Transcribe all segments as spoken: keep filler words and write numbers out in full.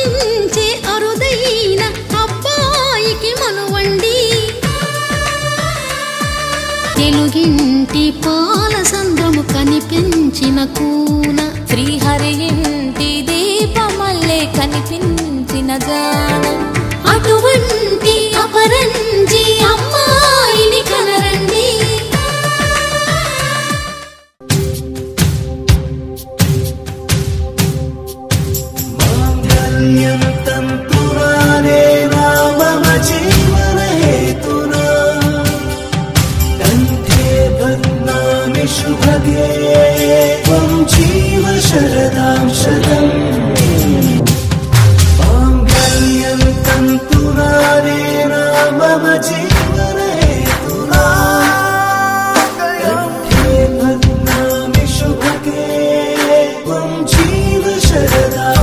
కనిపించే అరుదైన అబ్బాయికి మనువండి తెలుగింటి పాల సంద్రము కనిపించిన కూన శ్రీహరి ఇంటి దీపమల్లే కనిపించిన జాన అటువంటి అపరంజి అమ్మాయిని కనరండి మాంగళ్యం తంతురానే రామ జీవన హేతునా కంఠే బధ్నామి శుభగే త్వం జీవ శరదాం శతం మాంగళ్యం తంతురానే రామ జీవన హేతునా కంఠే బధ్నామి శుభగే త్వం జీవ శరదాం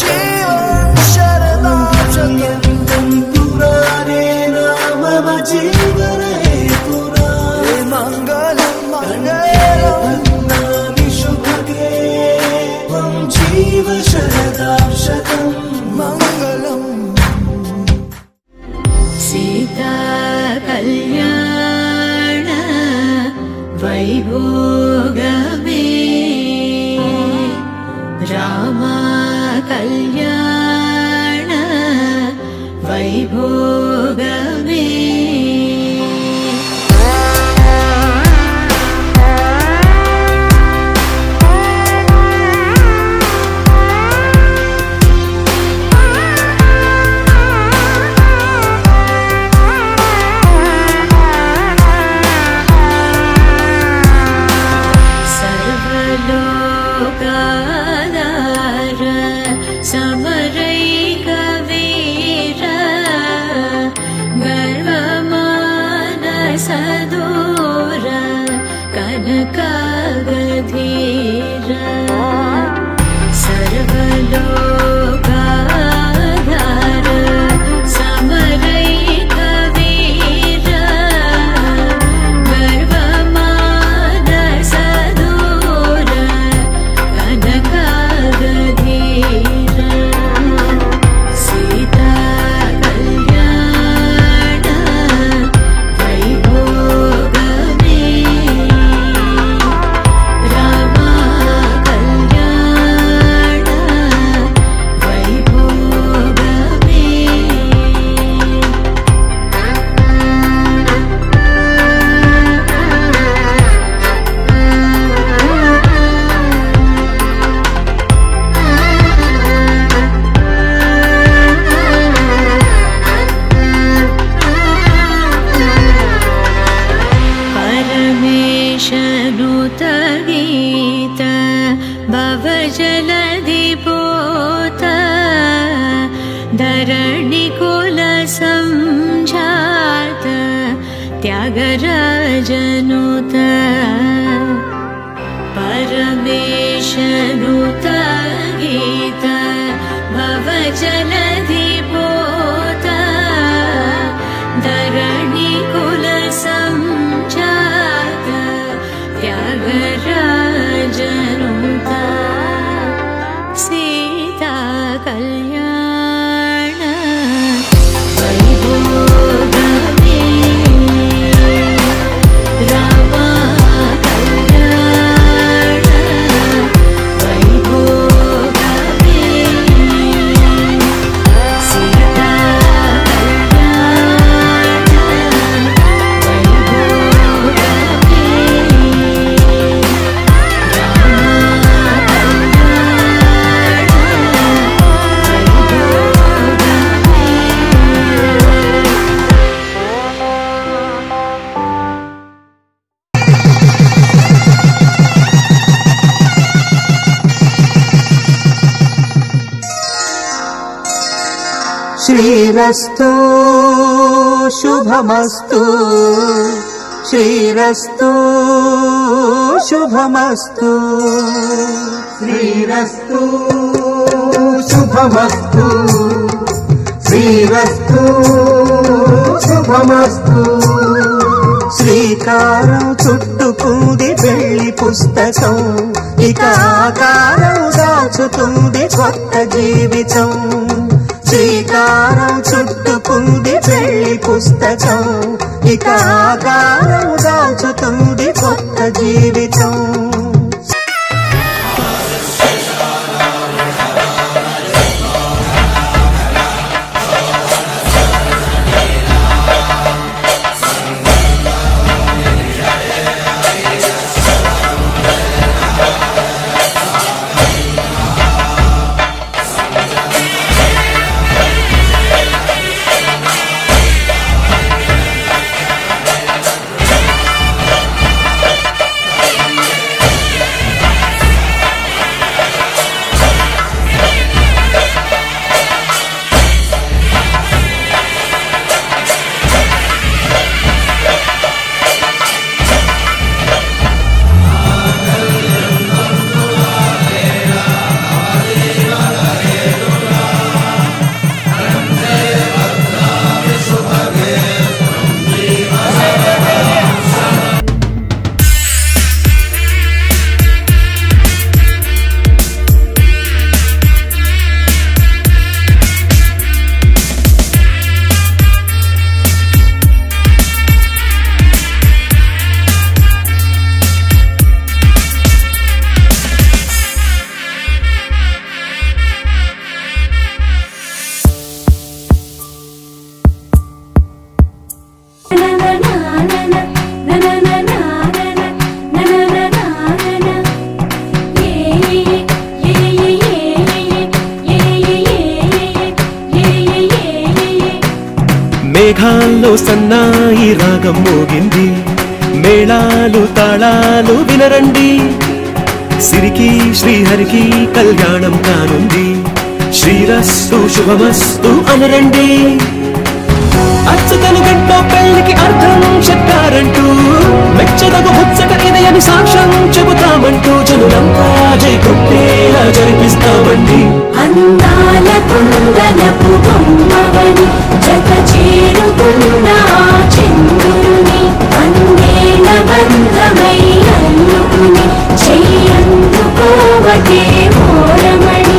జీవన హేతునా మంగళం మంగళం శుభగే త్వం జీవ శరదాం శతం మంగళం సీతా కళ్యాణ వైభోగమే రామ కళ్యాణ వైభోగమే సర్వలోకాధార సమరైక వీర గర్వమానసదూర కనకాగధీర సర్వలోకాధార సమరైక వీర గర్వమానసదూర కనకాగధీర సీతా కళ్యాణ వైభోగమే రామ కళ్యాణ వైభోగమే परमेशनुत गीत भवजलधिपोत धरणिकुल संजात त्यागराजनुत परमेशनुत गीत भवजलधिपोत धरणिकुल संजात त्यागराजनुत सीता कल्याण వైభోగమే రామ కళ్యాణ వైభోగమే సీతా కళ్యాణ వైభోగమే శ్రీరస్తు శుభమస్తు శ్రీరస్తు శుభమస్తు శ్రీరస్తు శుభమస్తు శ్రీరస్తు శుభమస్తు శ్రీకారం చుట్టుకుంది పెళ్లి పుస్తకం ఇక ఆకారం దాచుతుంది కొత్త జీవితం శ్రీకారం చుట్టుకుంది పెళ్లి పుస్తకం ఇక ఆకారం దాల్చుతుంది కొత్త జీవితం మేఘాల్లో సన్నాయి రాగం మోగింది మేళాలు తాళాలు వినరండి సిరికి శ్రీహరికి కళ్యాణం కానుంది శ్రీరస్తు శుభమస్తు అనరండి అచ్చతను గంటో పెళ్లికి అర్థం చెప్పారంటూ మెచ్చదగు ముచ్చట ఇదయని సాక్ష్యం చెబుతామంటూ జనులంతా జై కొట్టేలా జరిపిస్తామండి అందాల కుందనపు బొమ్మవని జత చేరుకున్న చంద్రుని అందేల బంధమై అల్లుకుని చెయ్యందుకోవటే మోరమణి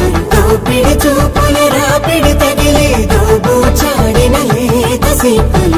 చూపుల రాపిడి తగిలి దోబు చాడిన లేత సిప్పుల